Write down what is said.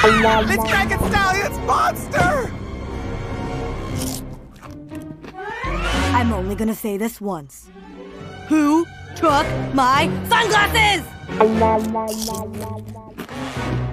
It's Dragon Stallion's monster! I'm only gonna say this once. Who took my sunglasses?